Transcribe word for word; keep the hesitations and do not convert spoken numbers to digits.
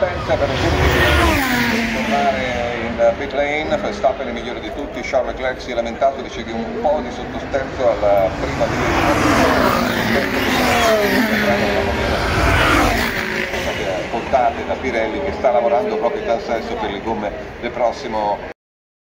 partenza per un giro di tornare in pit lane. Verstappen è il migliore di tutti, Charles Leclerc si è lamentato, dice che un po' di sottosterzo alla prima di portate da Pirelli, che sta lavorando proprio in tal senso per le gomme del prossimo